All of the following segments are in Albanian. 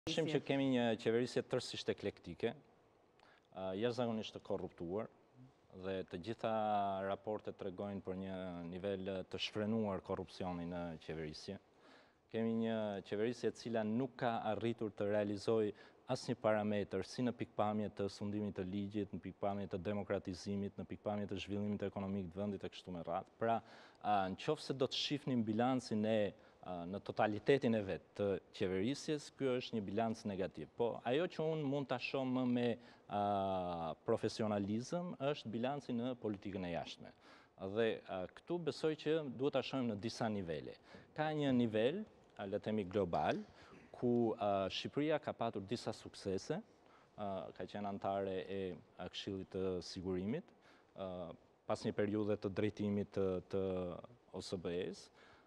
Shim që kemi një qeverisje tërësisht eklektike, jashtëzakonisht të korruptuar, dhe të gjitha raportet tregojnë për një nivel të shfrenuar korrupsioni në qeverisje. Kemi një qeverisje e cila nuk ka arritur të realizojë asnjë parametër si në pikpamje të sundimit të ligjit, në pikpamje të demokratizimit, në pikpamje të zhvillimit ekonomik të vendit e kështu me radhë. Pra, nëse do të shihnim bilancin në totalitetin e vet të qeverisjes, ky është një bilanc negativ. Po ajo që unë mund ta shoh më me profesionalizëm është bilanci në politikën e jashtme. Dhe këtu besoj që duhet ta shohim në disa nivele. Ka një nivel, le të themi global, ku Shqipëria ka patur disa suksese, ka qenë antare e Këshillit të Sigurimit, pas një periudhe të drejtimit të OSBE-s,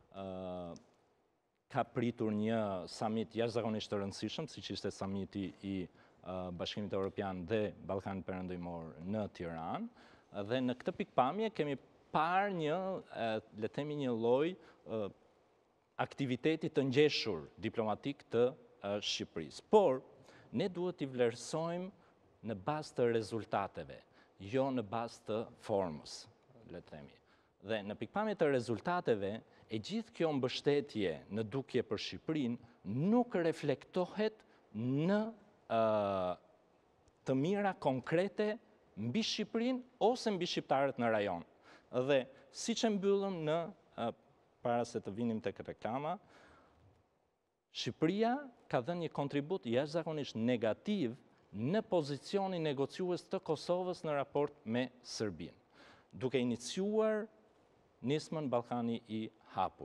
ka pritur një summit jashtëzakonisht të rëndësishëm, siç ishte summiti i Bashkimit Evropian dhe Ballkanit Perëndimor në Tiranë, dhe në këtë pikpamje kemi parë një, le të themi, një lloj aktiviteti të ngjeshur diplomatik të Shqipërisë. Por ne duhet t'i vlerësojmë në bazë të rezultateve, jo në bazë të formës, le të themi. Dhe në pikpamje të rezultateve, e gjithë kjo mbështetje në dukje për Shqipërinë nuk reflektohet në të mira konkrete mbi Shqipërinë ose mbi shqiptarët në rajon. Dhe siç e mbyllëm në para se të vinim tek reklama, Shqipëria ka dhënë një kontribut jashtëzakonisht negativ në pozicionin negociues të Kosovës në raport me Serbinë, duke iniciuar nismën Ballkani i hapur.